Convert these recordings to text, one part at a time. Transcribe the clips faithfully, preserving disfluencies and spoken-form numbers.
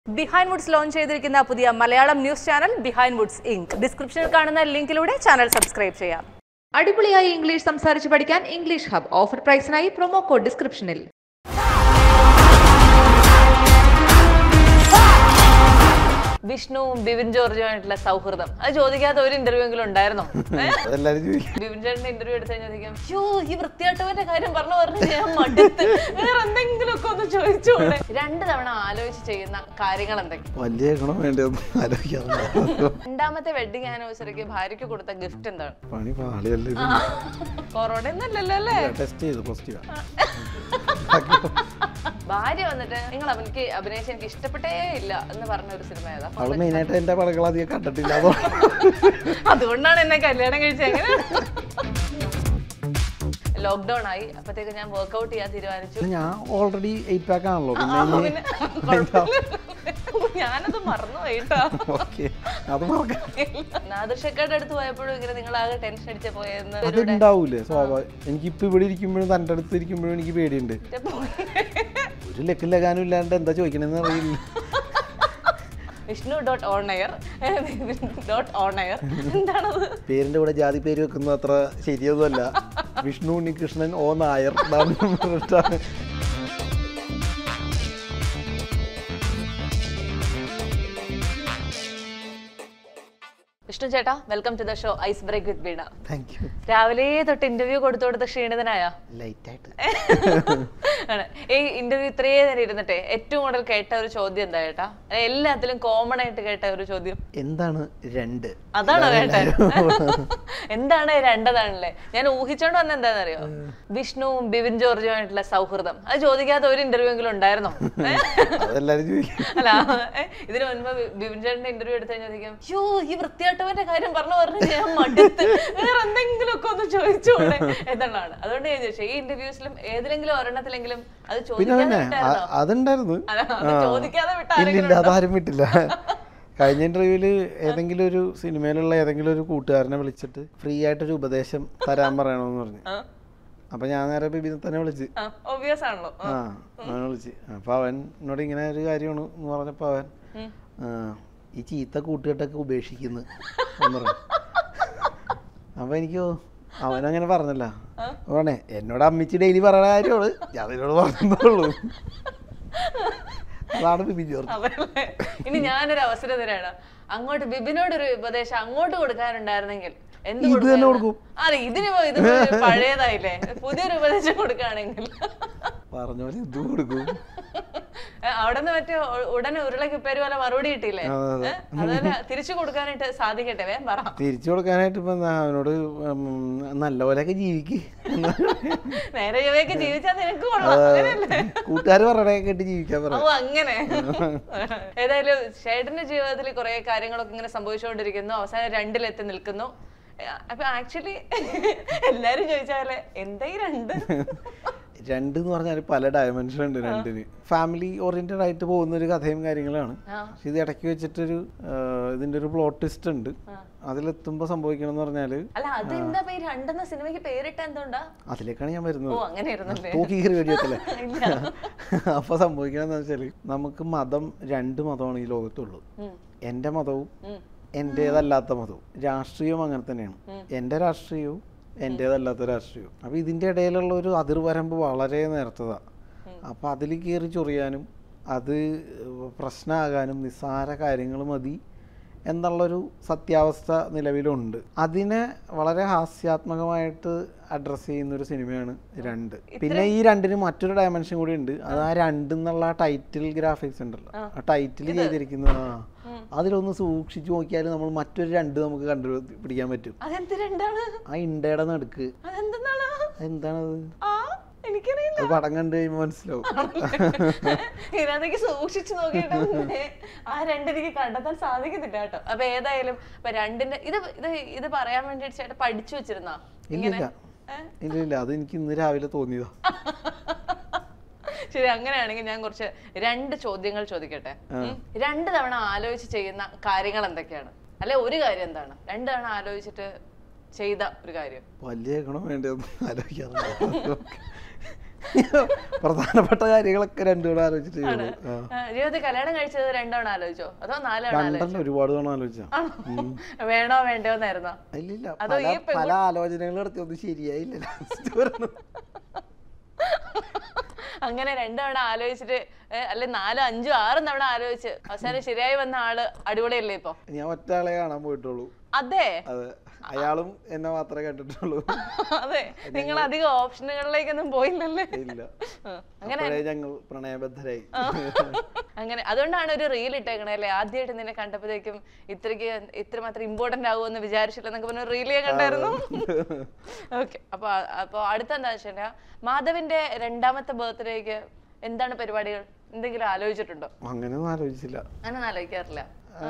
Behind Woods launch ചെയ്തിരിക്കുന്ന പുതിയ Malayalam news channel Behind Woods Inc ഡിസ്ക്രിപ്ഷനിൽ കാണുന്ന ലിങ്കിലൂടെ ചാനൽ സബ്സ്ക്രൈബ് ചെയ്യാം. അടിപൊളിയായി ഇംഗ്ലീഷ് സംസാരിച്ച് പഠിക്കാൻ ഇംഗ്ലീഷ് ഹബ് ഓഫർ പ്രൈസിനായി പ്രൊമോ കോഡ് ഡിസ്ക്രിപ്ഷനിൽ. വിഷ്ണുവും ബിബിൻ ജോർജുമായിട്ടുള്ള സൗഹൃദം അത് ചോദിക്കാത്ത ഒരു ഇന്റർവ്യൂ എങ്കിലും ഉണ്ടായിരുന്നോ? ബിബിൻ ചേട്ടന്റെ ഇന്റർവ്യൂ എടുത്ത് ചോദിക്കാം, യോ ഈ വൃത്തിയാട്ടവന്റെ കാര്യം പറഞ്ഞു പറഞ്ഞു ഞാൻ മടുത്ത് വേറെ എന്തെങ്കിലും ഒക്കെ ഒന്ന് ചോദിച്ചോളെ. രണ്ടു തവണ ആലോചിച്ച് ചെയ്യുന്ന കാര്യങ്ങൾ എന്തൊക്കെയാണ്? രണ്ടാമത്തെ വെഡിങ് ആനിവേഴ്സറിക്ക് ഭാര്യക്ക് കൊടുത്ത ഗിഫ്റ്റ് എന്താണ്? കൊറോണ ഒന്നല്ലല്ലോ അല്ലേ? ഭാര്യ വന്നിട്ട് നിങ്ങൾ അവനിക്ക് അഭിനയിച്ച് എനിക്ക് ഇഷ്ടപ്പെട്ടേ ഇല്ല എന്ന് പറഞ്ഞ ഒരു സിനിമ ഏതാ? അതുകൊണ്ടാണ് എന്നെ കല്യാണം കഴിച്ചത്. എങ്ങനെ ലോക്ക്ഡൌൺ ആയി അപ്പത്തേക്ക് ഞാൻ വർക്ക്ഔട്ട് ചെയ്യാൻ തീരുമാനിച്ചു. ഞാൻ ഓൾറെഡി എയ്റ്റ് പാക്ക് ആണല്ലോ, ഞാനത് മറന്നു പോയിട്ടോ. നാദൃശക്കാരുടെ അടുത്ത് പോയപ്പോഴും ഇങ്ങനെ നിങ്ങൾ ആകെ ടെൻഷൻ അടിച്ച പോയെന്ന് അതുണ്ടാവൂലേ സ്വാഭാവികം. എനിക്കിപ്പോ ഇവിടെ ഇരിക്കുമ്പോഴും തന്റെ അടുത്ത് ഇരിക്കുമ്പോഴും എനിക്ക് പേടിയുണ്ട്. ഒരു ലക്കും ലഗാനും ഇല്ലാണ്ട് എന്താ ചോദിക്കണെന്ന് അറിയില്ല. Vishnu dot on air dot on air എന്താണത്? പേരിന്റെ കൂടെ ജാതി പേര് വെക്കുന്നത് അത്ര ശരിയൊന്നുമല്ല. വിഷ്ണു ഉണ്ണികൃഷ്ണൻ ഓ നായർ. വിഷ്ണു ചേട്ടാ, welcome to the show ice break with Veena. Thank you. രാവിലെ തൊട്ട് ഇന്റർവ്യൂ കൊടുത്തു കൊടുത്ത ക്ഷീണിതനായ? ലൈറ്റ് ആയിട്ട്. ഈ ഇന്റർവ്യൂ ഇത്രേ നേരം ഇരുന്നിട്ടെ ഏറ്റവും കൂടുതൽ കേട്ട ഒരു ചോദ്യം എന്താ ചേട്ടാ? എല്ലാത്തിലും കോമൺ ആയിട്ട് കേട്ട ഒരു ചോദ്യം എന്താണ് രണ്ട്? അതാണോ കേട്ടത്? എന്താണ് രണ്ടതാണല്ലേ? ഞാൻ ഊഹിച്ചോണ്ട് വന്ന എന്താണെന്നറിയോ? വിഷ്ണുവും ബിബിൻ ജോർജുമായിട്ടുള്ള സൗഹൃദം അത് ചോദിക്കാത്ത ഒരു ഇന്റർവ്യൂ എങ്കിലും ഉണ്ടായിരുന്നോ? അല്ല, ഇതിനു മുൻപ് ബിബിൻ ചേട്ടന്റെ ഇന്റർവ്യൂ എടുത്ത് ചോദിക്കാം, യോ ഈ വൃത്തിയാട്ടവന്റെ കാര്യം പറഞ്ഞു പറഞ്ഞു ഞാൻ മടുത്ത് വേറെ എന്തെങ്കിലും ഒക്കെ ഒന്ന് ചോദിച്ചോളെ എന്നുള്ളതാണ്. അതുകൊണ്ട് ഞാൻ ചോദിച്ചു, ഈ ഇന്റർവ്യൂസിലും ഏതിലെങ്കിലും ഒരെണ്ണത്തിലെങ്കിലും അത് അതുണ്ടായിരുന്നു. ചോദിക്കാതെ ഇല്ലില്ല, അതാരും വിട്ടില്ല. കഴിഞ്ഞ ഇന്റർവ്യൂവില് ഏതെങ്കിലും ഒരു സിനിമയിലുള്ള ഏതെങ്കിലും ഒരു കൂട്ടുകാരനെ വിളിച്ചിട്ട് ഫ്രീ ആയിട്ടൊരു ഉപദേശം തരാൻ പറയണമെന്ന് പറഞ്ഞു. അപ്പൊ ഞാൻ നേരെ ബിബിനെ തന്നെ വിളിച്ച്. ആ അവനെ വിളിച്ച്. അപ്പൊ അവൻ എന്നോട് ഇങ്ങനെ ഒരു കാര്യമാണ് എന്ന് പറഞ്ഞപ്പോ അവൻ ഈ ചീത്ത കൂട്ടുകെട്ടൊക്കെ ഉപേക്ഷിക്കുന്നു എന്ന് പറഞ്ഞു. അപ്പൊ എനിക്കോ അവനങ്ങനെ പറഞ്ഞല്ല. പറഞ്ഞേ എന്നോട് അമ്മിച്ച് ഡെയിലി പറയണ കാര്യമാണ് ഞാൻ അതിനോട് പറഞ്ഞോളൂ. അതാണ് ബിബിൻ ജോർജ്. ഇനി ഞാനൊരു അവസരം തരാണ്, അങ്ങോട്ട് ബിബിനോടൊരു ഉപദേശം അങ്ങോട്ട് കൊടുക്കാനുണ്ടായിരുന്നെങ്കിൽ എന്ത് കൊടുക്കും? അതെ, ഇതിന് ഇത് പഴയതായില്ലേ, പുതിയൊരു ഉപദേശം കൊടുക്കുകയാണെങ്കിൽ പറഞ്ഞ പോലെ ഇത് കൊടുക്കും. അവിടെന്ന് മറ്റേ ഉടനെ ഉരുളക്ക് പേര് പോലെ മറുപടി കിട്ടിയില്ലേ? അതുപോലെ തിരിച്ചു കൊടുക്കാനായിട്ട് സാധിക്കട്ടെ, വേഗം പറ. തിരിച്ചു കൊടുക്കാനായിട്ട് ഇപ്പൊ അവനോട് നല്ല പോലെയൊക്കെ ജീവിക്ക്, നേരെ ചൊവ്വയൊക്കെ ജീവിച്ചാൽ നിനക്ക് കൊള്ളാം. കൂട്ടുകാർ പറയണേ കേട്ട് ജീവിക്കാൻ പറ. ഓ അങ്ങനെ. ഏതായാലും ചേട്ടന്റെ ജീവിതത്തിൽ കുറെ കാര്യങ്ങളൊക്കെ ഇങ്ങനെ സംഭവിച്ചുകൊണ്ടിരിക്കുന്നു, അവസാനം രണ്ടിലെത്തി നിൽക്കുന്നു. അപ്പൊ ആക്ച്വലി എല്ലാരും ചോദിച്ചാലേ എന്താ ഈ രണ്ട്? രണ്ട് എന്ന് പറഞ്ഞാൽ പല ഡയമെൻഷൻ ഉണ്ട് രണ്ടിന്. ഫാമിലി ഓറിയന്റഡ് ആയിട്ട് പോകുന്ന ഒരു കഥയും കാര്യങ്ങളാണ്. പക്ഷെ ഇത് ഇടയ്ക്ക് വെച്ചിട്ടൊരു ഇതിന്റെ ഒരു പ്ലോട്ട് ട്വിസ്റ്റ് ഉണ്ട്. അതിലെത്തുമ്പോ സംഭവിക്കണം എന്ന് പറഞ്ഞാല് അതിലേക്കാണ് ഞാൻ വരുന്നത്. അപ്പൊ സംഭവിക്കണം എന്ന് വെച്ചാല് നമുക്ക് മതം രണ്ട് മതമാണ് ഈ ലോകത്തുള്ളൂ. എന്റെ മതവും എന്റേതല്ലാത്ത മതവും. രാഷ്ട്രീയവും അങ്ങനെ തന്നെയാണ്. എന്റെ രാഷ്ട്രീയവും എന്റേതല്ലാത്ത രാഷ്ട്രീയവും. അപ്പൊ ഇതിന്റെ ഇടയിലുള്ള ഒരു അതിർവരമ്പ് വളരെ നേർത്തതാ. അപ്പൊ അതിൽ കയറി ചൊറിയാനും അത് പ്രശ്നമാകാനും നിസ്സാര കാര്യങ്ങൾ മതി എന്നുള്ളൊരു സത്യാവസ്ഥ നിലവിലുണ്ട്. അതിനെ വളരെ ഹാസ്യാത്മകമായിട്ട് അഡ്രസ് ചെയ്യുന്ന ഒരു സിനിമയാണ് രണ്ട്. പിന്നെ ഈ രണ്ടിന് മറ്റൊരു ഡയമെൻഷൻ കൂടി ഉണ്ട്. അത് ആ രണ്ട് എന്നുള്ള ടൈറ്റിൽ ഗ്രാഫിക്സ് ഉണ്ടല്ലോ, ആ ടൈറ്റിൽ ചെയ്തിരിക്കുന്ന അതിലൊന്ന് സൂക്ഷിച്ചു നോക്കിയാൽ നമ്മൾ മറ്റൊരു രണ്ട് നമുക്ക് കണ്ടുപിടിക്കാൻ പറ്റും. ആ ഇണ്ടയുടെ നടുക്ക് എന്താണത് പടം കണ്ടു കഴിയുമ്പോ മനസ്സിലാവും. ഇതിനകത്തേക്ക് സൂക്ഷിച്ചു നോക്കിയിട്ട് ആ രണ്ടെനിക്ക് കണ്ടെത്താൻ സാധിക്കുന്നില്ല കേട്ടോ. അപ്പൊ ഏതായാലും ഇപ്പൊ രണ്ടിന്റെ ഇത് ഇത് ഇത് പറയാൻ വേണ്ടിട്ട് ചേട്ടാ പഠിച്ചു വെച്ചിരുന്നാ? ഇല്ല ഇല്ല ഇല്ല, അത് എനിക്ക് ഇന്ന് രാവിലെ തോന്നിയതാ. ശരി, അങ്ങനെയാണെങ്കിൽ ഞാൻ കുറച്ച് രണ്ട് ചോദ്യങ്ങൾ ചോദിക്കട്ടെ. രണ്ട് തവണ ആലോചിച്ച് ചെയ്യുന്ന കാര്യങ്ങൾ എന്തൊക്കെയാണ്? അല്ലെ ഒരു കാര്യം എന്താണ്? രണ്ട് തവണ ആലോചിച്ചിട്ട് ചെയ്ത ഒരു കാര്യം. വലിയ ഗുണം വേണ്ടി ആലോചിക്കാറുണ്ട്. പ്രധാനപ്പെട്ട കാര്യങ്ങളൊക്കെ രണ്ടു തവണ ആലോചിച്ചിട്ട് ജീവിതത്തിൽ കല്യാണം കഴിച്ചത് രണ്ടവണ ആലോചിച്ചോ അതോ നാലവണ രണ്ടല്ല ഒരുപാട് തവണ ആലോചിച്ചാ. വേണോ വേണ്ടോന്നായിരുന്നോ? ഇല്ലില്ല, പല ആലോചനകൾ നടത്തി ഒന്നും ശരിയായില്ല. അങ്ങനെ രണ്ടവണ ആലോചിച്ചിട്ട് അല്ലെ നാലോ അഞ്ചോ ആറും തവണ ആലോചിച്ച് അവസാനം ശരിയായി വന്ന ആള് അടിപൊളിയല്ലേ ഇപ്പൊ? ഞാൻ ഒറ്റ ആളെ കാണാൻ പോയിട്ടുള്ളൂ. അതെ അതെ, അയാളും എന്നെ മാത്രമേ കണ്ടിട്ടുള്ളൂ. അതെ, നിങ്ങൾ അധികം ഓപ്ഷനുകളിലേക്കൊന്നും പോയില്ലല്ലേ? ഇല്ല, അങ്ങനെ ഞങ്ങൾ പ്രണയബദ്ധരായി. അങ്ങനെ അതുകൊണ്ടാണ് ഒരു റീൽ ഇട്ടേക്കണേ അല്ലേ? ആദ്യമായിട്ട് നിന്നെ കണ്ടപ്പോഴേക്കും ഇത്രയ്ക്ക് ഇത്രമാത്രം ഇമ്പോർട്ടന്റ് ആകുമെന്ന് വിചാരിച്ചില്ലെന്നൊക്കെ പറഞ്ഞ റീൽ ഞാൻ കണ്ടായിരുന്നു. ഓക്കെ, അപ്പൊ അപ്പൊ അടുത്ത എന്താ വെച്ചാ മാധവിന്റെ രണ്ടാമത്തെ ബർത്ത്ഡേക്ക് എന്താണ് പരിപാടികൾ? എന്തെങ്കിലും ആലോചിച്ചിട്ടുണ്ടോ? അങ്ങനെയൊന്നും ആലോചിച്ചില്ല. അങ്ങനെ ആലോചിക്കാറില്ല.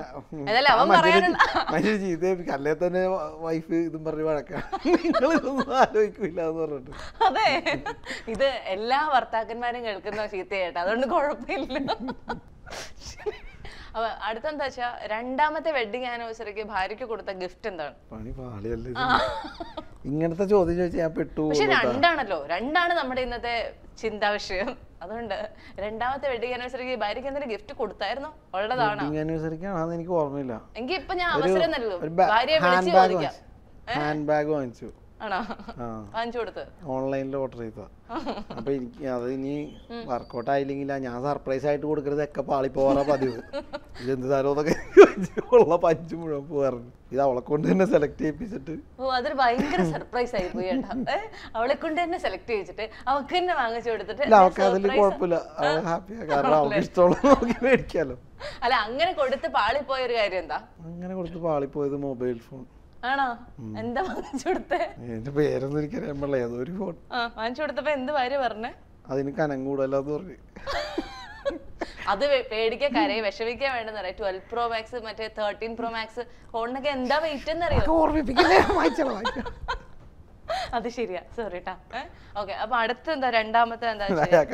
അല്ലേ തന്നെ വൈഫ് ഇതും പറഞ്ഞ് വഴക്കാണ്, നിങ്ങളിതൊന്നും ആലോചിക്കില്ല എന്ന് പറഞ്ഞിട്ട്. അതെ, ഇത് എല്ലാ ഭർത്താക്കന്മാരും കേൾക്കുന്ന ചീത്തയായിട്ട്, അതുകൊണ്ട് കുഴപ്പമില്ല. അപ്പൊ അടുത്തെന്താ വെച്ചാ രണ്ടാമത്തെ വെഡിങ് ആനിവേഴ്സറിക്ക് ഭാര്യക്ക് കൊടുത്ത ഗിഫ്റ്റ് എന്താണ്? പണി പാളിയല്ലേ ഇങ്ങനത്തെ ചോദ്യം ചോദിച്ചാൽ ഞാൻ പെട്ടു. പക്ഷെ രണ്ടാണല്ലോ, രണ്ടാണ് നമ്മുടെ ഇന്നത്തെ ചിന്താ വിഷയം. അതുകൊണ്ട് രണ്ടാമത്തെ വെഡിങ് ആനിവേഴ്സറിക്ക് ഭാര്യക്ക് എന്തെങ്കിലും ഗിഫ്റ്റ് കൊടുത്തായിരുന്നു? ഉള്ളതാണ്. ആനിവേഴ്സറിക്കാണെന്ന് എനിക്ക് ഓർമ്മയില്ല. എങ്കിൽ ഇപ്പൊ ഞാൻ അവസരം നൽകും, ഭാര്യയെ വിളിച്ച് ചോദിക്കാം. ഹാൻഡ് ബാഗ് വാങ്ങിച്ചു. ആണോ? വാങ്ങിച്ചു കൊടുത്ത് ഓൺലൈനിൽ ഓർഡർ ചെയ്ത. അപ്പൊ എനിക്ക് അത് ഇനി വർക്കൗട്ട് ആയില്ലെങ്കില്ല, ഞാൻ സർപ്രൈസ് ആയിട്ട് കൊടുക്കരുതൊക്കെ പാളിപ്പോവാറ പതിവ്. ഇതെന്ത് സാധനമൊക്കെ ഉള്ള പഞ്ച് മുഴുവൻ പോവാറുണ്ട്. ഇത് അവളെ കൊണ്ട് തന്നെ സെലക്ട് ചെയ്യിപ്പിച്ചിട്ട്. ഓ, അതൊരു ഭയങ്കര സർപ്രൈസ് ആയി പോയി. അവളെ കൊണ്ട് തന്നെ സെലക്ട് ചെയ്യിച്ചിട്ട് അവക്ക് തന്നെ വാങ്ങിച്ചു കൊടുത്തിട്ട് അവൾക്ക് അതിൽ കുഴപ്പമില്ല, അവൾ ഹാപ്പിയാ. കാരണം അവൾക്ക് ഇഷ്ടമുള്ള നോക്കി മേടിക്കാലോ. അല്ല, അങ്ങനെ കൊടുത്ത് പാളിപ്പോയ ഒരു കാര്യം എന്താ? അങ്ങനെ കൊടുത്ത് പാളിപ്പോയത് മൊബൈൽ ഫോൺ. ആണോ? എന്താ വാങ്ങിച്ചു കൊടുത്തേ? എന്റെ പേരൊന്നും എനിക്കറിയാൻ പാടില്ല, ഏതൊരു ഫോൺ വാങ്ങിച്ചു കൊടുത്തപ്പോ എന്ത് ഭാര്യ പറഞ്ഞേ? അതിന് കനം കൂടല്ലെന്ന് പറഞ്ഞു. അത് പേടിക്കാൻ കരയെ വിഷമിക്കാൻ വേണ്ടെന്ന് പറയാം. ട്വൽവ് പ്രോ മാക്സ് മറ്റേ തേർട്ടീൻ പ്രോ മാക്സ് ഫോണിനൊക്കെ എന്താ വെയിറ്റ് എന്നറിയോ? അത് ശരിയാ, സോറി ട്ടാ. ഓക്കെ, അപ്പൊ അടുത്ത എന്താ രണ്ടാമത്തെ എന്താ?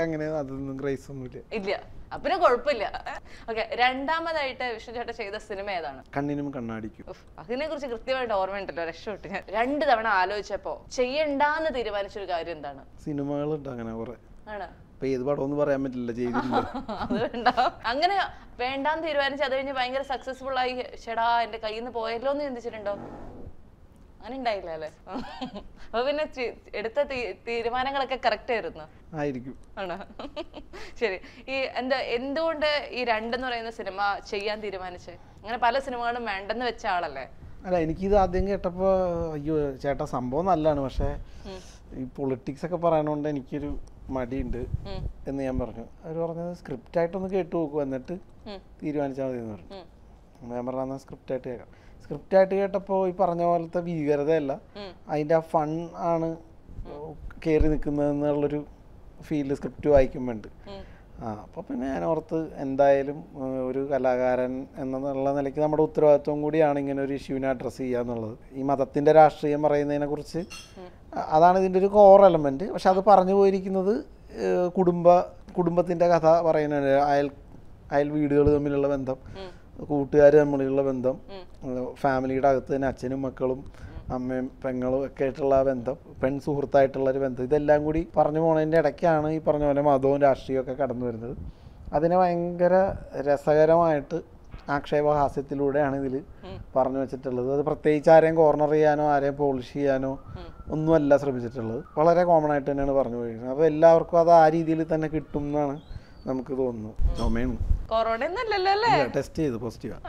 ഇല്ല, അപ്പൊ കുഴപ്പമില്ല. ഓക്കെ, രണ്ടാമതായിട്ട് വിഷ്ണു ചേട്ടൻ ചെയ്ത സിനിമ ഏതാണ്? കണ്ണിനും കണ്ണാടിക്കും. അതിനെ കുറിച്ച് കൃത്യമായിട്ട് ഓർമ്മയുണ്ടല്ലോ, രക്ഷപ്പെട്ടു ഞാൻ. രണ്ടു തവണ ആലോചിച്ചപ്പോ ചെയ്യണ്ടാന്ന് തീരുമാനിച്ചൊരു കാര്യം എന്താണ്? സിനിമകളുണ്ട് അങ്ങനെ കുറെ. ആണ്, ഏത് പടമൊന്നും പറയാൻ പറ്റില്ല, ചെയ്തിട്ടില്ല. അത് വേണ്ട. അങ്ങനെ വേണ്ടാന്ന് തീരുമാനിച്ച് അത് കഴിഞ്ഞ് ഭയങ്കര സക്സസ്ഫുൾ ആയി ചേടാ എന്റെ കയ്യിൽ നിന്ന് പോയല്ലോ എന്ന് ചിന്തിച്ചിട്ടുണ്ടോ? അങ്ങനെ ഉണ്ടായില്ല അല്ലേ? അപ്പൊ പിന്നെ എടുത്ത തീരുമാനങ്ങളൊക്കെ കറക്റ്റ് ആയിരുന്നു ആയിരിക്കും. ആണോ? ശരി. ഈ എന്താ എന്തുകൊണ്ട് ഈ രണ്ടെന്ന് പറയുന്ന സിനിമ ചെയ്യാൻ തീരുമാനിച്ചേ? അങ്ങനെ പല സിനിമകളും വേണ്ടെന്ന് വെച്ച ആളല്ലേ? അല്ല, എനിക്കിത് ആദ്യം കേട്ടപ്പോ അയ്യോ ചേട്ടാ സംഭവം നല്ലതാണ്, പക്ഷെ ഈ പൊളിറ്റിക്സ് ഒക്കെ പറയണോണ്ട് എനിക്കൊരു മടിയുണ്ട് എന്ന് ഞാൻ പറഞ്ഞു. അവർ പറഞ്ഞത് സ്ക്രിപ്റ്റ് ആയിട്ടൊന്ന് കേട്ടു നോക്കും, എന്നിട്ട് തീരുമാനിച്ചാൽ മതി എന്ന് പറഞ്ഞു. ഞാൻ പറഞ്ഞ സ്ക്രിപ്റ്റ് ആയിട്ട് കേൾക്കാം. സ്ക്രിപ്റ്റ് ആയിട്ട് കേട്ടപ്പോൾ ഈ പറഞ്ഞ പോലത്തെ ഭീകരതയല്ല, അതിൻ്റെ ആ ഫൺ ആണ് കയറി നിൽക്കുന്നത് എന്നുള്ളൊരു ഫീല് സ്ക്രിപ്റ്റ് വായിക്കുമ്പോണ്ട്. ആ അപ്പോൾ പിന്നെ ഞാൻ ഓർത്ത് എന്തായാലും ഒരു കലാകാരൻ എന്നുള്ള നിലയ്ക്ക് നമ്മുടെ ഉത്തരവാദിത്വം കൂടിയാണ് ഇങ്ങനെ ഒരു ഇഷ്യൂവിനെ അഡ്രസ്സ് ചെയ്യുക എന്നുള്ളത്. ഈ മതത്തിൻ്റെ രാഷ്ട്രീയം പറയുന്നതിനെ കുറിച്ച് അതാണ് ഇതിൻ്റെ ഒരു കോർ എലമെൻറ്റ്. പക്ഷെ അത് പറഞ്ഞു പോയിരിക്കുന്നത് കുടുംബ കുടുംബത്തിൻ്റെ കഥ പറയുന്നുണ്ട്. അയൽ അയൽ വീടുകൾ തമ്മിലുള്ള ബന്ധം, കൂട്ടുകാർ തമ്മിലുള്ള ബന്ധം, ഫാമിലിയുടെ അകത്ത് തന്നെ അച്ഛനും മക്കളും അമ്മയും പെങ്ങളും ഒക്കെ ആയിട്ടുള്ള ബന്ധം, പെൺ സുഹൃത്തായിട്ടുള്ളൊരു ബന്ധം, ഇതെല്ലാം കൂടി പറഞ്ഞു പോണതിൻ്റെ ഇടയ്ക്കാണ് ഈ പറഞ്ഞ പോലെ മതവും രാഷ്ട്രീയമൊക്കെ കടന്നു വരുന്നത്. അതിനെ ഭയങ്കര രസകരമായിട്ട് ആക്ഷേപഹാസ്യത്തിലൂടെയാണ് ഇതിൽ പറഞ്ഞു വെച്ചിട്ടുള്ളത്. അത് പ്രത്യേകിച്ച് ആരെയും കോർണർ ചെയ്യാനോ ആരെയും പോളിഷ് ചെയ്യാനോ ഒന്നുമല്ല ശ്രമിച്ചിട്ടുള്ളത്. വളരെ കോമൺ ആയിട്ട് തന്നെയാണ് പറഞ്ഞു പോയിരിക്കുന്നത്. അപ്പോൾ എല്ലാവർക്കും അത് ആ രീതിയിൽ തന്നെ കിട്ടും എന്നാണ് നമുക്ക് തോന്നുന്നു. ചുമയാണ്, ടെസ്റ്റ് ചെയ്ത് പോസിറ്റീവാ.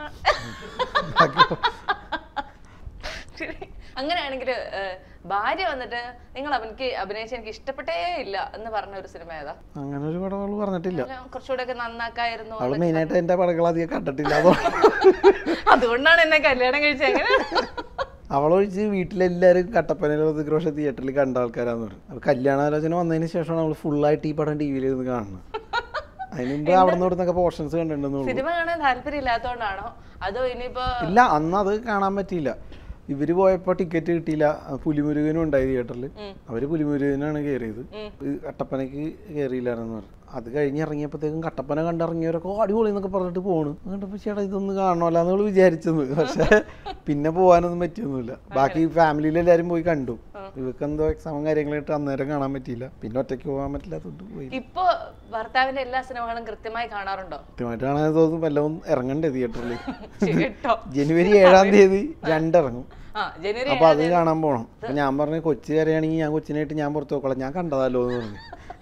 അങ്ങനെയാണെങ്കിൽ ഭാര്യ വന്നിട്ട് നിങ്ങൾ അവനിക്ക് അഭിനയിച്ച എനിക്ക് ഇഷ്ടപ്പെട്ടേ ഇല്ല എന്ന് പറഞ്ഞ ഒരു സിനിമ ഏതാ? അങ്ങനെ ഒരു പടം അവള് പറഞ്ഞിട്ടില്ല. കുറച്ചുകൂടെ ഒക്കെ നന്നാക്കായിരുന്നു. അവള് മെയിനായിട്ട് എന്റെ പടങ്ങൾ അധികം കണ്ടിട്ടില്ല, അതുകൊണ്ടാണ് എന്നെ കല്യാണം കഴിച്ചത്. എങ്ങനെ അവളൊഴിച്ച് വീട്ടിലെല്ലാവരും കട്ടപ്പനയിലെ ഋതിക് തിയേറ്ററിൽ കണ്ട ആൾക്കാരാന്ന് പറഞ്ഞു. അപ്പോൾ കല്യാണാലോചന വന്നതിന് ശേഷമാണ് അവള് ഫുള്ളായിട്ട് ഈ പടം ടി വിയിൽ ഇരുന്ന് കാണുന്നത്. അതിന് മുമ്പ് അവിടെ നിന്ന് ഇവിടുന്നൊക്കെ പോർഷൻസ് കണ്ടിട്ടുണ്ടെന്നുള്ളൂ. സിനിമ കാണാൻ താല്പര്യം ഇല്ലാത്തതുകൊണ്ടാണോ അതോ ഇനിയിപ്പോ? ഇല്ല, അന്ന് അത് കാണാൻ പറ്റിയില്ല. ഇവര് പോയപ്പോ ടിക്കറ്റ് കിട്ടിയില്ല. പുലിമുരുകനും ഉണ്ടായി തിയേറ്ററിൽ. അവര് പുലിമുരുകനാണ് കയറിയത്, കട്ടപ്പനക്ക് കയറിയില്ലാന്ന് പറഞ്ഞു. അത് കഴിഞ്ഞ് ഇറങ്ങിയപ്പോഴത്തേക്കും കട്ടപ്പന കണ്ടിറങ്ങിയവരൊക്കെ അടിപൊളി എന്നൊക്കെ പറഞ്ഞിട്ട് പോണു. കണ്ടപ്പോൾ ചേട്ടാ ഇതൊന്നും കാണണമല്ലോ എന്ന് വിചാരിച്ചത്. പക്ഷെ പിന്നെ പോകാനൊന്നും പറ്റിയൊന്നുമില്ല. ബാക്കി ഫാമിലിയിൽ എല്ലാവരും പോയി കണ്ടു. ഇവക്ക് എന്തോ എക്സാമും കാര്യങ്ങളായിട്ട് അന്നേരം കാണാൻ പറ്റിയില്ല, പിന്നെ ഒറ്റയ്ക്ക് പോകാൻ പറ്റില്ലാത്തോണ്ട് പോയി. ഇപ്പൊ ഭർത്താവിന്റെ എല്ലാ സിനിമകളും കൃത്യമായി കാണാറുണ്ടോ? കൃത്യമായിട്ട് കാണാൻ തോന്നുന്നു വല്ലതും ഇറങ്ങണ്ടേ തിയേറ്ററിൽ. ജനുവരി ഏഴാം തീയതി രണ്ടിറങ്ങും, അപ്പൊ അത് കാണാൻ പോണം. അപ്പൊ ഞാൻ പറഞ്ഞു കൊച്ചു കരയാണെങ്കിൽ ഞാൻ കൊച്ചിനായിട്ട് ഞാൻ പുറത്ത് നോക്കോളാം, ഞാൻ കണ്ടതാലോ എന്ന് പറഞ്ഞു.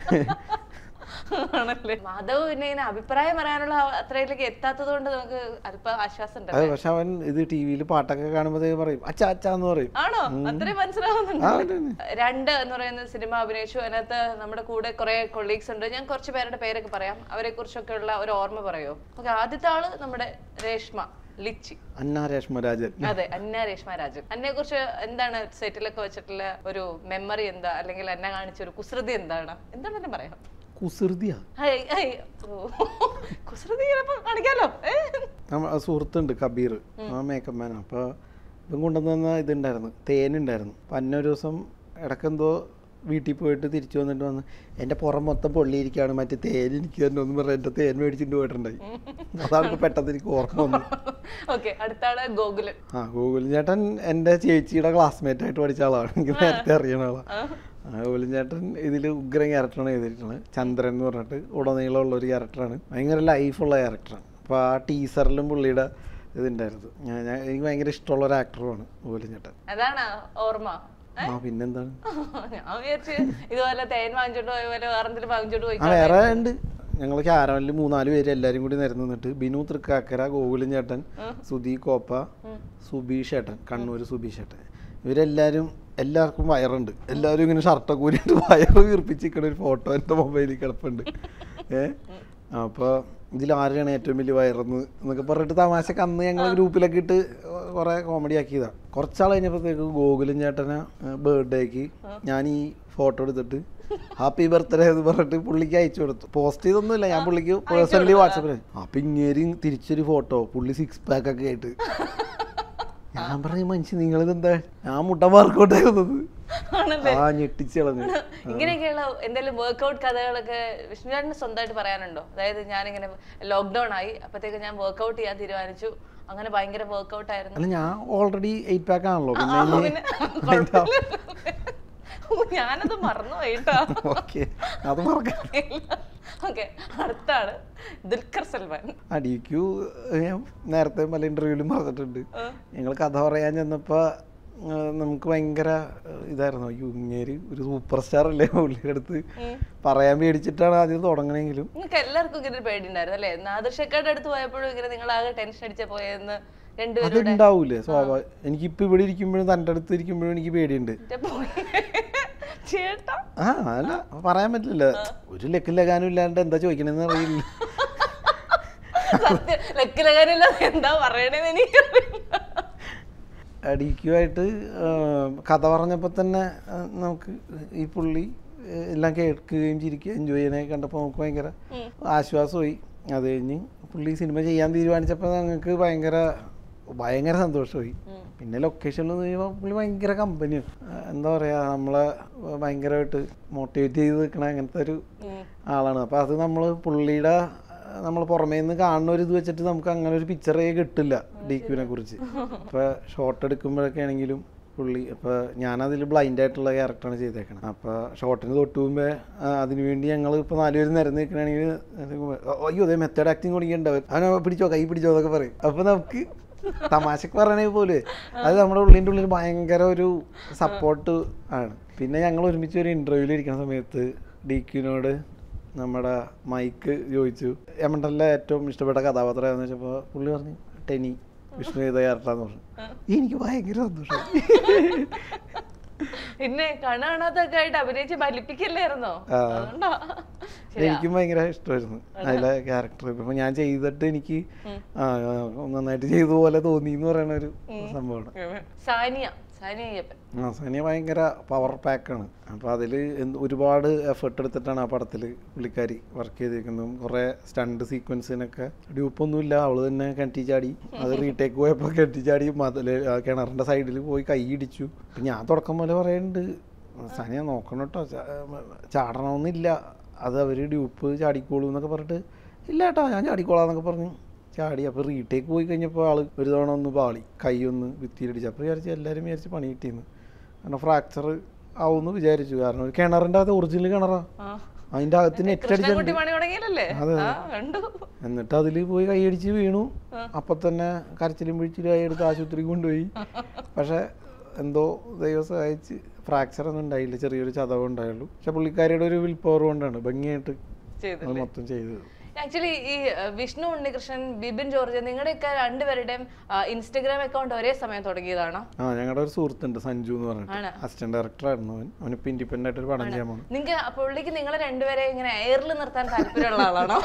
മാധവ് പിന്നെ ഇങ്ങനെ അഭിപ്രായം പറയാനുള്ള അത്രയിലേക്ക് എത്താത്തത് കൊണ്ട് നമുക്ക് അല്പ ആശ്വാസം ഉണ്ട്. അതെ, പക്ഷെ അവൻ ഇത് ടി വിയിൽ പാട്ടൊക്കെ കാണുമ്പോഴത്തേക്ക് പറയും അച്ഛാ അച്ഛാ എന്ന് പറയും. ആണോ? അത്രയും മനസ്സിലാവുന്നുണ്ട്. രണ്ട് എന്ന് പറയുന്ന സിനിമ അഭിനയിച്ചു, അതിനകത്ത് നമ്മുടെ കൂടെ കുറെ കൊളീഗ്സ് ഉണ്ട്. ഞാൻ കുറച്ച് പേരുടെ പേരൊക്കെ പറയാം, അവരെ കുറിച്ചൊക്കെ ഉള്ള ഒരു ഓർമ്മ പറയോ? ഓക്കെ, ആദ്യത്തെ ആള് നമ്മുടെ രേഷ്മ ലിച്ചി, അന്ന രേഷ്മ രാജൻ. അതെ, അന്ന രേഷ്മ രാജൻ. അന്നയെ കുറിച്ച് എന്താണ് സെറ്റിലൊക്കെ വെച്ചിട്ടുള്ള ഒരു മെമ്മറി എന്താ, അല്ലെങ്കിൽ എന്നെ കാണിച്ച ഒരു കുസൃതി എന്താണ്, എന്താണ് തന്നെ പറയാം? കുസൃതിയാ? കുസൃതി കാണിക്കാലോ. സുഹൃത്തുണ്ട് കബീർ, ആ മേക്കപ്പ് മാനാണ്. അപ്പൊ ഇപ്പം കൊണ്ടുവന്ന ഇതുണ്ടായിരുന്നു, തേനുണ്ടായിരുന്നു. അപ്പം അന്ന ഒരു ദിവസം ഇടക്കെന്തോ വീട്ടിൽ പോയിട്ട് തിരിച്ചു വന്നിട്ട് വന്ന് എൻ്റെ പുറം മൊത്തം പൊള്ളിയിരിക്കുകയാണ്, മറ്റേ തേൻ എനിക്ക് തന്നെ ഒന്നും പറഞ്ഞാൽ എൻ്റെ തേൻ മേടിച്ചിട്ട് പോയിട്ടുണ്ടായി. അതാണ് പെട്ടെന്ന് എനിക്ക് ഓർമ്മ വന്നു. ആ, ഗോകുലൻ ചേട്ടൻ എൻ്റെ ചേച്ചിയുടെ ക്ലാസ്മേറ്റ് ആയിട്ട് പഠിച്ച ആളാണ്, എനിക്ക് നേരത്തെ അറിയണ ആളാണ്. ഗോകുലൻ ചേട്ടൻ ഇതിൽ ഉഗ്രൻ ക്യാരക്ടറാണ് ചെയ്തിട്ടുള്ളത്. ചന്ദ്രൻ എന്ന് പറഞ്ഞിട്ട് ഉടനീളമുള്ള ഒരു ക്യാരക്ടറാണ്, ഭയങ്കര ലൈഫുള്ള ക്യാരക്ടറാണ്. അപ്പോൾ ആ ടീസറിലും പുള്ളിയുടെ ഇതുണ്ടായിരുന്നു. ഞാൻ എനിക്ക് ഭയങ്കര ഇഷ്ടമുള്ള ഒരു ആക്ടറുമാണ് ഗോകുലൻ ചേട്ടൻ. അതാണ് ഓർമ്മ. ആ, പിന്നെന്താണ്, വേറെ ഉണ്ട്. ഞങ്ങൾ ക്യാരവനിൽ മൂന്നാല് പേര് എല്ലാരും കൂടി നിരന്ന് നിന്നിട്ട് ബിനു തൃക്കാക്കര, ഗോകുലൻ ചേട്ടൻ, സുധി കോപ്പ, സുബീഷ് ഏട്ടൻ, കണ്ണൂർ സുബീഷ് ഏട്ടൻ, ഇവരെല്ലാരും എല്ലാവർക്കും വയറുണ്ട്. എല്ലാവരും ഇങ്ങനെ ഷർട്ടൊക്കെ കൂടിയിട്ട് വയറ് വീർപ്പിച്ചിരിക്കണ ഒരു ഫോട്ടോ എൻ്റെ മൊബൈലിൽ കിടപ്പുണ്ട്. ഏഹ് അപ്പോൾ ഇതിൽ ആരെയാണ് ഏറ്റവും വലിയ വയറെന്ന് എന്നൊക്കെ പറഞ്ഞിട്ട് തമാശക്ക് അന്ന് ഞങ്ങൾ ഗ്രൂപ്പിലൊക്കെ ഇട്ട് കുറെ കോമഡി ആക്കിയതാണ്. കുറച്ചാൾ കഴിഞ്ഞപ്പോഴത്തേക്ക് ഗോകുലൻ ചേട്ടനെ ബർത്ത്ഡേക്ക് ഞാൻ ഈ ഫോട്ടോ എടുത്തിട്ട് ഹാപ്പി ബർത്ത്ഡേ എന്ന് പറഞ്ഞിട്ട് പുള്ളിക്ക് അയച്ചു കൊടുത്തു. പോസ്റ്റ് ചെയ്തൊന്നുമില്ല, ഞാൻ പുള്ളിക്ക് പേഴ്സണലി വാട്സപ്പിൽ. അപ്പൊ ഇങ്ങേരി തിരിച്ചൊരു ഫോട്ടോ, പുള്ളി സിക്സ് പാക്ക് ഒക്കെ ആയിട്ട്. ഞാൻ പറഞ്ഞ മനുഷ്യൻ നിങ്ങളിതെന്താ, ഞാൻ മുട്ട വർക്കൗട്ട് ആയിരുന്നത്. ആ, ഞെട്ടിച്ച് കളഞ്ഞു. ഇങ്ങനെയൊക്കെയുള്ള എന്തെങ്കിലും വർക്ക്ഔട്ട് കഥകളൊക്കെ വിഷ്ണുചേട്ടന് സ്വന്തമായിട്ട് പറയാനുണ്ടോ? അതായത് ഞാനിങ്ങനെ ലോക്ക്ഡൌൺ ആയി, അപ്പത്തേക്ക് ഞാൻ വർക്ക്ഔട്ട് ചെയ്യാൻ തീരുമാനിച്ചു, അങ്ങനെ ഭയങ്കര വർക്ക്ഔട്ട് ആയിരുന്നു. അല്ല, ഞാൻ ഓൾറെഡി എയ്റ്റ് പാക്ക് ആണല്ലോ, പിന്നെ ഞാനത് മറന്നുപോയിട്ടോ. അത് മറക്കാം. അടുത്താണ് ദുൽഖർ സൽമാൻ. അടിക്കു ഞാൻ നേരത്തെ പല ഇന്റർവ്യൂവിലും പറഞ്ഞിട്ടുണ്ട്. ഞങ്ങൾ കഥ പറയാൻ ചെന്നപ്പോ നമുക്ക് ഭയങ്കര ഇതായിരുന്നു, അയ്യോ ഇങ്ങേര് ഒരു സൂപ്പർ സ്റ്റാർ അല്ലേ, പുള്ളിയുടെ അടുത്ത് പറയാൻ പേടിച്ചിട്ടാണ് ആദ്യം തുടങ്ങണെങ്കിലും. നിങ്ങൾക്ക് എല്ലാവർക്കും ഇങ്ങനെ ഒരു പേടി ഉണ്ടായിരുന്നു അല്ലേ? നാദർഷക്കാരുടെ അടുത്ത് പോയപ്പോഴും ഇങ്ങനെ നിങ്ങൾ ആകെ ടെൻഷൻ അടിച്ച പോയെന്ന് രണ്ടുപേരും അതുണ്ടാവൂലേ സ്വാഭാവികം. എനിക്കിപ്പോ ഇവിടെ ഇരിക്കുമ്പോഴും തൻ്റെ അടുത്ത് ഇരിക്കുമ്പോഴും എനിക്ക് പേടിയുണ്ട്. ആ, അല്ല പറയാൻ പറ്റില്ല, ഒരു ലക്കും ലഗാനും ഇല്ലാണ്ട് എന്താ ചോദിക്കണെന്ന് അറിയില്ല. എന്താ പറയണേന്ന് എനിക്കറിയില്ല. അടിക്കുമായിട്ട് കഥ പറഞ്ഞപ്പോൾ തന്നെ നമുക്ക് ഈ പുള്ളി എല്ലാം കേൾക്കുകയും ചിരിക്കുകയും എൻജോയ് ചെയ്യാനൊക്കെ കണ്ടപ്പോൾ നമുക്ക് ഭയങ്കര ആശ്വാസമായി. അത് കഴിഞ്ഞ് പുള്ളി സിനിമ ചെയ്യാൻ തീരുമാനിച്ചപ്പോൾ ഞങ്ങൾക്ക് ഭയങ്കര ഭയങ്കര സന്തോഷമായി. പിന്നെ ലൊക്കേഷനിൽ നിന്ന് കഴിയുമ്പോൾ പുള്ളി ഭയങ്കര കമ്പനിയാണ്, എന്താ പറയുക, നമ്മളെ ഭയങ്കരമായിട്ട് മോട്ടിവേറ്റ് ചെയ്ത് നിൽക്കണ അങ്ങനത്തെ ഒരു ആളാണ്. അപ്പോൾ അത് നമ്മൾ പുള്ളിയുടെ നമ്മൾ പുറമേ നിന്ന് കാണുന്ന ഒരു ഇത് വെച്ചിട്ട് നമുക്ക് അങ്ങനെ ഒരു പിക്ചറേ കിട്ടില്ല ഡി ക്യൂവിനെ കുറിച്ച്. ഇപ്പോൾ ഷോട്ട് എടുക്കുമ്പോഴൊക്കെ ആണെങ്കിലും പുള്ളി, ഇപ്പോൾ ഞാനതിൽ ബ്ലൈൻഡ് ആയിട്ടുള്ള ക്യാരക്ടറാണ് ചെയ്തേക്കണം. അപ്പോൾ ഷോട്ടിന് തൊട്ട് മുമ്പേ അതിനുവേണ്ടി ഞങ്ങൾ ഇപ്പോൾ നാലുപേര് നിരന്ന് നിൽക്കണമെങ്കിൽ അയ്യോ അതേ മെത്തേഡ് ആക്ടിങ് തുടങ്ങിയിട്ടുണ്ടാവും, അവനെ പിടിച്ചോ കൈ പിടിച്ചോ എന്നൊക്കെ പറയും. അപ്പോൾ നമുക്ക് തമാശക്ക് പറയണേ പോലെ അത് നമ്മുടെ ഉള്ളിൻ്റെ ഉള്ളിൽ ഭയങ്കര ഒരു സപ്പോർട്ട് ആണ്. പിന്നെ ഞങ്ങൾ ഒരുമിച്ച് ഒരു ഇൻ്റർവ്യൂവിൽ ഇരിക്കുന്ന സമയത്ത് ഡി ക്യൂവിനോട് നമ്മുടെ മൈക്ക് ചോദിച്ചു എമണ്ടലിലെ ഏറ്റവും ഇഷ്ടപ്പെട്ട കഥാപാത്രം എന്ന് വെച്ചപ്പോൾ പുള്ളി പറഞ്ഞു ടെനി, വിഷ്ണു ചെയ്ത ക്യാരക്ടറാന്ന് പറഞ്ഞു. എനിക്ക് ഭയങ്കര സന്തോഷം. പിന്നെ കാണാണാത്തൊക്കെ ആയിട്ട് അഭിനയിച്ച് ഫലിപ്പിക്കല്ലായിരുന്നോ? എനിക്കും ഭയങ്കര ഇഷ്ടമായിരുന്നു അതിലെ ക്യാരക്ടർ. ഇപ്പൊ ഞാൻ ചെയ്തിട്ട് എനിക്ക് നന്നായിട്ട് ചെയ്ത പോലെ തോന്നി എന്ന് പറയുന്ന ഒരു സംഭവമാണ്. സാനിയ ആ, സാനിയ ഭയങ്കര പവർ പാക്കാണ്. അപ്പോൾ അതിൽ ഒരുപാട് എഫേർട്ട് എടുത്തിട്ടാണ് ആ പടത്തിൽ പുള്ളിക്കാരി വർക്ക് ചെയ്തിരിക്കുന്നതും. കുറേ സ്റ്റണ്ട് സീക്വൻസിനൊക്കെ ഡ്യൂപ്പൊന്നുമില്ല, അവള് തന്നെ കിണറ്റി ചാടി. അത് റീടേക്ക് പോയപ്പോൾ കിണറ്റി ചാടി മതിൽ കിണറിൻ്റെ സൈഡിൽ പോയി കൈ ഇടിച്ചു. ഞാൻ തുടക്കം പോലെ പറയുന്നുണ്ട് സാനിയ നോക്കണം കേട്ടോ, ചാടണമെന്നില്ല, അത് അവർ ഡ്യൂപ്പ് ചാടിക്കോളൂ എന്നൊക്കെ പറഞ്ഞിട്ട് ഇല്ല കേട്ടോ ഞാൻ ചാടിക്കോളാന്നൊക്കെ പറഞ്ഞു ചാടി. അപ്പോൾ റീടേക്ക് പോയി കഴിഞ്ഞപ്പോൾ ആൾ ഒരു തവണ ഒന്ന് പാളി, കൈ ഒന്ന് ഭിത്തിയിലടിച്ചു. അപ്പോൾ വിചാരിച്ച് എല്ലാവരും വിചാരിച്ച് പണി കിട്ടിയെന്ന്. കാരണം ഫ്രാക്ചർ ആവുമെന്ന് വിചാരിച്ചു. കാരണം ഒരു കിണറിൻ്റെ അകത്ത് ഒറിജിനൽ കിണറാ, അതിൻ്റെ അകത്ത് നെറ്റ് അടിച്ചിട്ടുണ്ട്. എന്നിട്ട് അതിൽ പോയി കൈയടിച്ച് വീണു. അപ്പം തന്നെ കരച്ചിലും പിടിച്ചിലും കൈയെടുത്ത് ആശുപത്രിക്ക് കൊണ്ടുപോയി. പക്ഷെ എന്തോ ദൈവം സഹായിച്ച് ഫ്രാക്ചർ ഒന്നും ഉണ്ടായില്ല, ചെറിയൊരു ചതവ് ഉണ്ടായുള്ളൂ. പക്ഷെ പുള്ളിക്കാരിയുടെ ഒരു വിൽ പവർ കൊണ്ടാണ് ഭംഗിയായിട്ട് അത് മൊത്തം ചെയ്തത്. ആക്ച്വലി ഈ വിഷ്ണു ഉണ്ണികൃഷ്ണൻ, ബിബിൻ ജോർജ്, നിങ്ങളുടെയൊക്കെ രണ്ടുപേരുടെയും ഇൻസ്റ്റഗ്രാം അക്കൗണ്ട് ഒരേ സമയം തുടങ്ങിയതാണോ? ആ, ഞങ്ങളുടെ ഒരു സുഹൃത്തുണ്ട് സഞ്ജു എന്ന് പറഞ്ഞിട്ട്, അസിസ്റ്റന്റ് ഡയറക്ടർ ആയിരുന്നു അവൻ. അവനിപ്പോ ഇൻഡിപെൻഡന്റ് ആയിട്ട് ഒരു പടം ചെയ്യാൻ പോകുന്നു. നിങ്ങൾക്ക് പുള്ളിക്ക് നിങ്ങളെ രണ്ടുപേരെ ഇങ്ങനെ എയറിൽ നിർത്താൻ താല്പര്യമുള്ള ആളാണോ?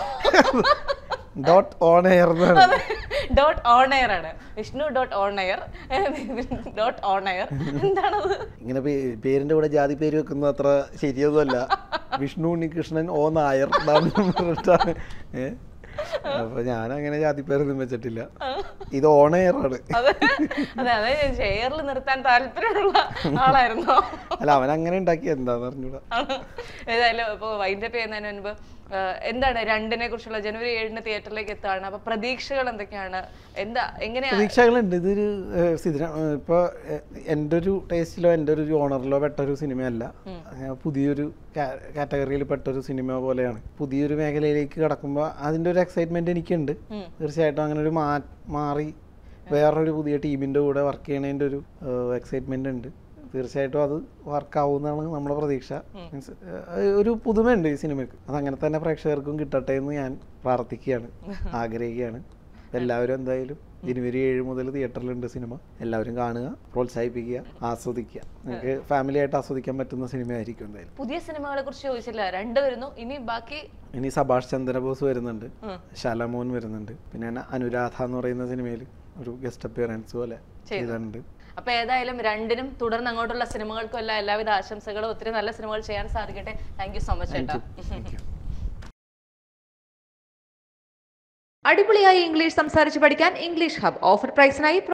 Dot on air dot on air ആണ്. Vishnu dot on air, dot on air എന്താണത്? ഇങ്ങനെ പേരിന്റെ കൂടെ ജാതി പേര് വെക്കുന്നത് അത്ര ശരിയൊന്നുമല്ല. വിഷ്ണു ഉണ്ണികൃഷ്ണൻ ഓ നായർ പറഞ്ഞിട്ടാണ്. ഏഹ് അപ്പൊ ഞാൻ അങ്ങനെ ജാതി പേരൊന്നും വെച്ചിട്ടില്ല. ഇത് ഓൺ എയർ ആണ്. അതെ അതെ, എയറിൽ നിർത്താൻ താല്പര്യമുള്ള ആളായിരുന്നോ? അല്ല, അവൻ അങ്ങനെ ഉണ്ടാക്കി എന്താന്ന് പറഞ്ഞൂടാ. ഏതായാലും ഇപ്പൊ വൈൻഡപ്പ് ചെയ്യുന്നതിന് മുൻപ് എന്താണ് രണ്ടിനെ കുറിച്ചുള്ള, ജനുവരി ഏഴിന് തിയേറ്ററിലേക്ക് എത്താണ്, അപ്പൊ പ്രതീക്ഷകൾ എന്തൊക്കെയാണ്? എന്താ എങ്ങനെയാ പ്രതീക്ഷകളുണ്ട്? ഇതൊരു ഇപ്പൊ എൻ്റെ ഒരു ടേസ്റ്റിലോ എൻ്റെ ഒരു ജോണറിലോ പെട്ടൊരു സിനിമയല്ല. പുതിയൊരു കാറ്റഗറിയിൽ പെട്ടൊരു സിനിമ പോലെയാണ്. പുതിയൊരു മേഖലയിലേക്ക് കടക്കുമ്പോൾ അതിൻ്റെ ഒരു എക്സൈറ്റ്മെന്റ് എനിക്കുണ്ട്. തീർച്ചയായിട്ടും അങ്ങനെ ഒരു മാറി വേറൊരു പുതിയ ടീമിൻ്റെ കൂടെ വർക്ക് ചെയ്യണതിൻ്റെ ഒരു എക്സൈറ്റ്മെന്റ് ഉണ്ട്. തീർച്ചയായിട്ടും അത് വർക്കാവുന്നതാണ് നമ്മുടെ പ്രതീക്ഷ. മീൻസ് ഒരു പുതുമയുണ്ട് ഈ സിനിമയ്ക്ക്. അതങ്ങനെ തന്നെ പ്രേക്ഷകർക്കും കിട്ടട്ടെ എന്ന് ഞാൻ പ്രാർത്ഥിക്കുകയാണ്, ആഗ്രഹിക്കുകയാണ്. എല്ലാവരും എന്തായാലും ജനുവരി ഏഴ് മുതൽ തിയേറ്ററിലുണ്ട് സിനിമ. എല്ലാവരും കാണുക, പ്രോത്സാഹിപ്പിക്കുക, ആസ്വദിക്കുക. നിങ്ങൾക്ക് ഫാമിലി ആയിട്ട് ആസ്വദിക്കാൻ പറ്റുന്ന സിനിമയായിരിക്കും എന്തായാലും. പുതിയ സിനിമകളെ കുറിച്ച് ചോദിച്ചില്ല, രണ്ട് വരുന്നു. ഇനി ബാക്കി ഇനി സഭാഷ് ചന്ദ്രബോസ് വരുന്നുണ്ട്, ശലമോൻ വരുന്നുണ്ട്, പിന്നെ അനുരാധ എന്ന് പറയുന്ന സിനിമയിൽ ഒരു ഗസ്റ്റ് അപ്പിയറൻസ് പോലെ ചെയ്തിട്ടുണ്ട്. അപ്പൊ ഏതായാലും രണ്ടിനും തുടർന്ന് അങ്ങോട്ടുള്ള സിനിമകൾക്കും എല്ലാം എല്ലാവിധ ആശംസകളും. ഒത്തിരി നല്ല സിനിമകൾ ചെയ്യാൻ സാധിക്കട്ടെ. താങ്ക് യു സോ മച്ച് ചേട്ടാ. അടിപൊളിയായി ഇംഗ്ലീഷ് സംസാരിച്ച് പഠിക്കാൻ ഇംഗ്ലീഷ് ഹബ് ഓഫർ പ്രൈസിനായി